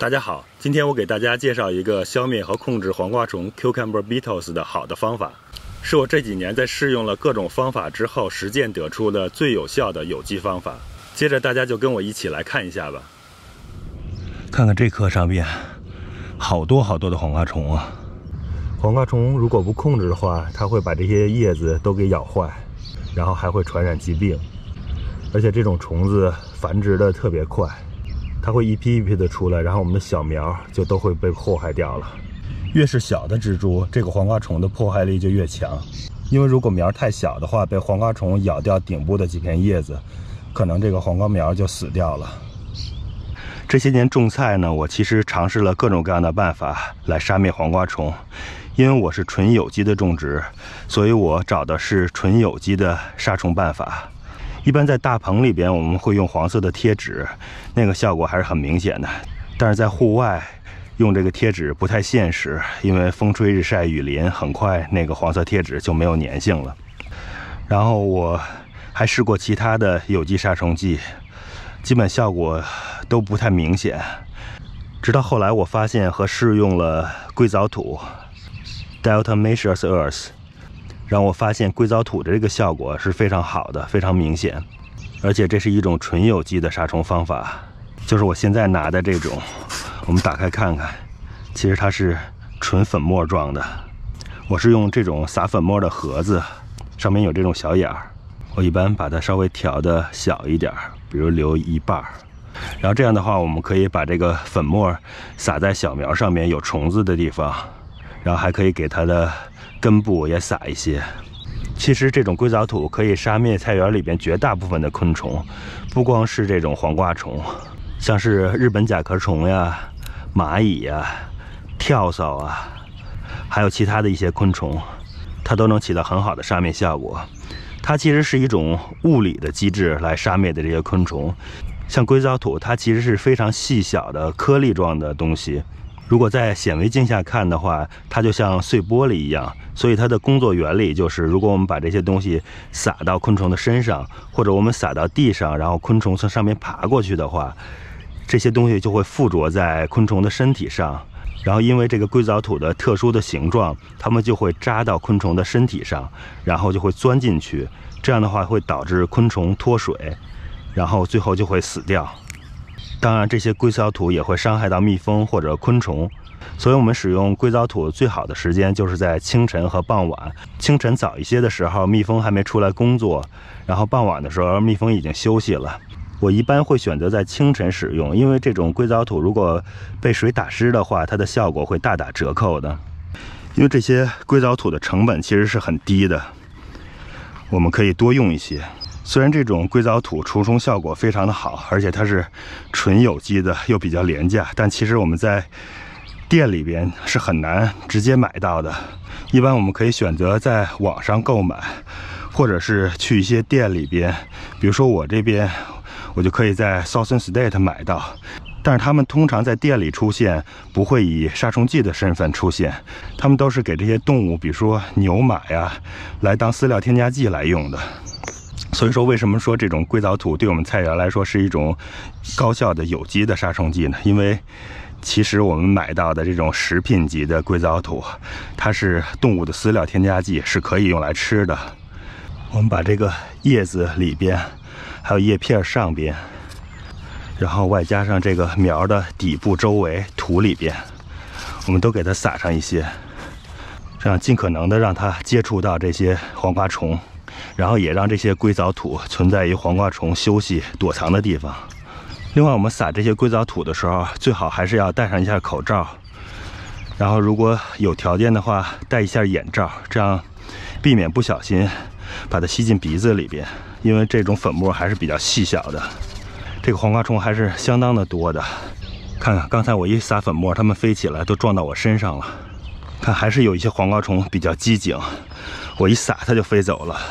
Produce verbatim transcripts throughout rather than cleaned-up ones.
大家好，今天我给大家介绍一个消灭和控制黄瓜虫 Cucumber Beetles 的好的方法，是我这几年在试用了各种方法之后实践得出的最有效的有机方法。接着大家就跟我一起来看一下吧。看看这棵上面，好多好多的黄瓜虫啊！黄瓜虫如果不控制的话，它会把这些叶子都给咬坏，然后还会传染疾病。而且这种虫子繁殖的特别快。 它会一批一批的出来，然后我们的小苗就都会被祸害掉了。越是小的蜘蛛，这个黄瓜虫的破坏力就越强。因为如果苗太小的话，被黄瓜虫咬掉顶部的几片叶子，可能这个黄瓜苗就死掉了。这些年种菜呢，我其实尝试了各种各样的办法来杀灭黄瓜虫。因为我是纯有机的种植，所以我找的是纯有机的杀虫办法。 一般在大棚里边，我们会用黄色的贴纸，那个效果还是很明显的。但是在户外用这个贴纸不太现实，因为风吹日晒雨淋，很快那个黄色贴纸就没有粘性了。然后我还试过其他的有机杀虫剂，基本效果都不太明显。直到后来我发现和试用了硅藻土 （Diatomaceous earth）。 让我发现硅藻土的这个效果是非常好的，非常明显，而且这是一种纯有机的杀虫方法，就是我现在拿的这种。我们打开看看，其实它是纯粉末状的。我是用这种撒粉末的盒子，上面有这种小眼儿。我一般把它稍微调的小一点，比如留一半。然后这样的话，我们可以把这个粉末撒在小苗上面有虫子的地方，然后还可以给它的 根部也撒一些。其实这种硅藻土可以杀灭菜园里边绝大部分的昆虫，不光是这种黄瓜虫，像是日本甲壳虫呀、蚂蚁呀、跳蚤啊，还有其他的一些昆虫，它都能起到很好的杀灭效果。它其实是一种物理的机制来杀灭的这些昆虫。像硅藻土，它其实是非常细小的颗粒状的东西。 如果在显微镜下看的话，它就像碎玻璃一样，所以它的工作原理就是，如果我们把这些东西撒到昆虫的身上，或者我们撒到地上，然后昆虫从上面爬过去的话，这些东西就会附着在昆虫的身体上，然后因为这个硅藻土的特殊的形状，它们就会扎到昆虫的身体上，然后就会钻进去，这样的话会导致昆虫脱水，然后最后就会死掉。 当然，这些硅藻土也会伤害到蜜蜂或者昆虫，所以我们使用硅藻土最好的时间就是在清晨和傍晚。清晨早一些的时候，蜜蜂还没出来工作，然后傍晚的时候，蜜蜂已经休息了。我一般会选择在清晨使用，因为这种硅藻土如果被水打湿的话，它的效果会大打折扣的。因为这些硅藻土的成本其实是很低的，我们可以多用一些。 虽然这种硅藻土除虫效果非常的好，而且它是纯有机的，又比较廉价，但其实我们在店里边是很难直接买到的。一般我们可以选择在网上购买，或者是去一些店里边，比如说我这边，我就可以在 Southern State 买到。但是他们通常在店里出现，不会以杀虫剂的身份出现，他们都是给这些动物，比如说牛马呀，来当饲料添加剂来用的。 所以说，为什么说这种硅藻土对我们菜园来说是一种高效的有机的杀虫剂呢？因为其实我们买到的这种食品级的硅藻土，它是动物的饲料添加剂，是可以用来吃的。我们把这个叶子里边，还有叶片上边，然后外加上这个苗的底部周围土里边，我们都给它撒上一些，这样尽可能的让它接触到这些黄瓜虫。 然后也让这些硅藻土存在于黄瓜虫休息躲藏的地方。另外，我们撒这些硅藻土的时候，最好还是要戴上一下口罩。然后，如果有条件的话，戴一下眼罩，这样避免不小心把它吸进鼻子里边。因为这种粉末还是比较细小的，这个黄瓜虫还是相当的多的。看看刚才我一撒粉末，它们飞起来都撞到我身上了。看，还是有一些黄瓜虫比较机警，我一撒它就飞走了。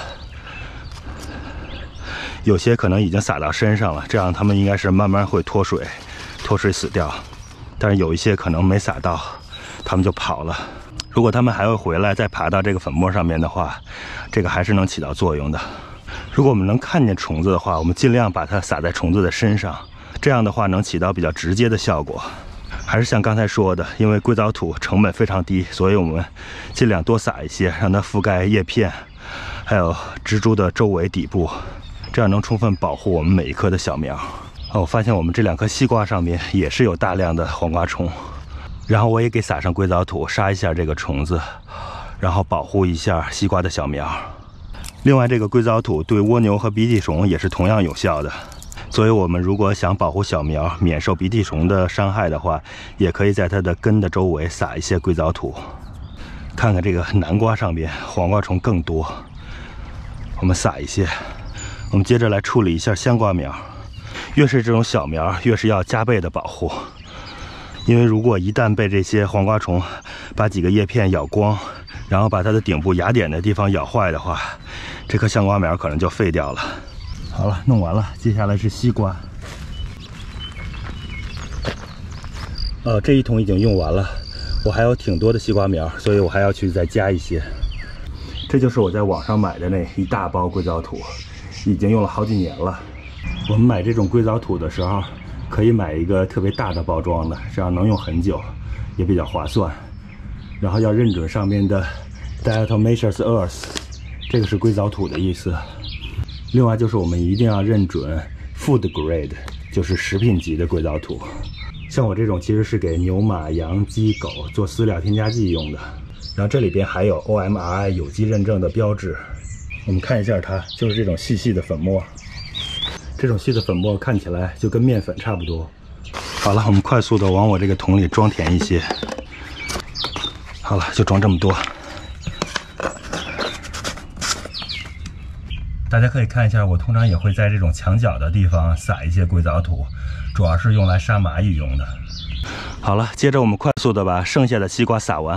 有些可能已经撒到身上了，这样它们应该是慢慢会脱水，脱水死掉。但是有一些可能没撒到，它们就跑了。如果它们还会回来再爬到这个粉末上面的话，这个还是能起到作用的。如果我们能看见虫子的话，我们尽量把它撒在虫子的身上，这样的话能起到比较直接的效果。 还是像刚才说的，因为硅藻土成本非常低，所以我们尽量多撒一些，让它覆盖叶片，还有植株的周围底部，这样能充分保护我们每一棵的小苗。哦，我发现我们这两棵西瓜上面也是有大量的黄瓜虫，然后我也给撒上硅藻土，杀一下这个虫子，然后保护一下西瓜的小苗。另外，这个硅藻土对蜗牛和鼻涕虫也是同样有效的。所以，我们如果想保护小苗免受鼻涕虫的伤害的话，也可以在它的根的周围撒一些硅藻土。看看这个南瓜上边黄瓜虫更多，我们撒一些。我们接着来处理一下香瓜苗，越是这种小苗，越是要加倍的保护，因为如果一旦被这些黄瓜虫把几个叶片咬光，然后把它的顶部芽点的地方咬坏的话，这棵香瓜苗可能就废掉了。好了，弄完了，接下来是西瓜。呃，这一桶已经用完了，我还有挺多的西瓜苗，所以我还要去再加一些。这就是我在网上买的那一大包硅藻土，已经用了好几年了。我们买这种硅藻土的时候，可以买一个特别大的包装的，这样能用很久，也比较划算。然后要认准上面的 diatomaceous earth， 这个是硅藻土的意思。另外就是我们一定要认准 food grade， 就是食品级的硅藻土。像我这种其实是给牛、马、羊、鸡、狗做饲料添加剂用的。然后这里边还有 O M R I 有机认证的标志。我们看一下它，就是这种细细的粉末。这种细的粉末看起来就跟面粉差不多。好了，我们快速的往我这个桶里装填一些。好了，就装这么多。大家可以看一下，我通常也会在这种墙角的地方撒一些硅藻土，主要是用来杀蚂蚁用的。好了，接着我们快速的把剩下的西瓜撒完。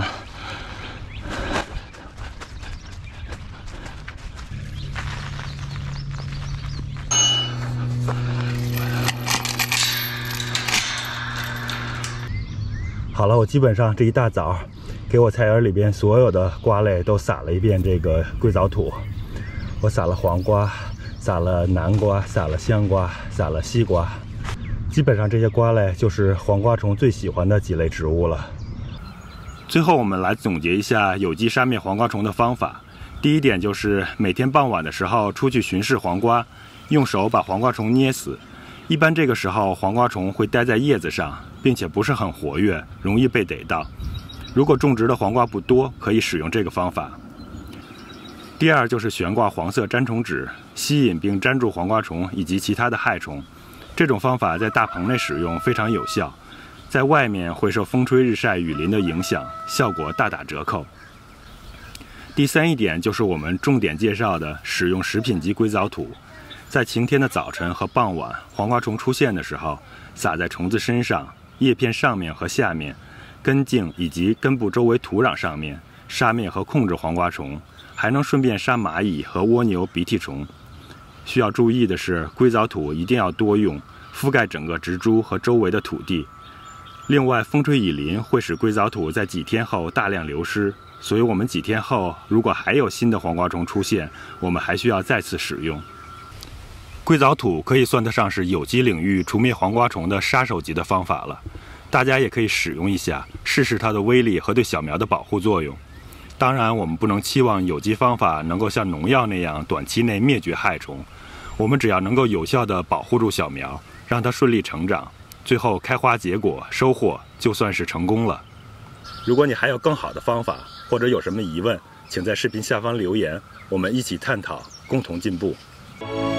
好了，我基本上这一大早给我菜园里边所有的瓜类都撒了一遍这个硅藻土。我撒了黄瓜，撒了南瓜，撒了香瓜，撒了西瓜。基本上这些瓜类就是黄瓜虫最喜欢的几类植物了。最后我们来总结一下有机杀灭黄瓜虫的方法。第一点就是每天傍晚的时候出去巡视黄瓜，用手把黄瓜虫捏死。一般这个时候黄瓜虫会待在叶子上，并且不是很活跃，容易被逮到。如果种植的黄瓜不多，可以使用这个方法。第二就是悬挂黄色粘虫纸，吸引并粘住黄瓜虫以及其他的害虫。这种方法在大棚内使用非常有效，在外面会受风吹日晒雨淋的影响，效果大打折扣。第三一点就是我们重点介绍的使用食品级硅藻土，在晴天的早晨和傍晚，黄瓜虫出现的时候，撒在虫子身上、叶片上面和下面、根茎以及根部周围土壤上面，杀灭和控制黄瓜虫。还能顺便杀蚂蚁和蜗牛、鼻涕虫。需要注意的是，硅藻土一定要多用，覆盖整个植株和周围的土地。另外，风吹雨淋会使硅藻土在几天后大量流失，所以我们几天后如果还有新的黄瓜虫出现，我们还需要再次使用。硅藻土可以算得上是有机领域除灭黄瓜虫的杀手级的方法了，大家也可以使用一下，试试它的威力和对小苗的保护作用。当然，我们不能期望有机方法能够像农药那样短期内灭绝害虫。我们只要能够有效地保护住小苗，让它顺利成长，最后开花结果收获，就算是成功了。如果你还有更好的方法，或者有什么疑问，请在视频下方留言，我们一起探讨，共同进步。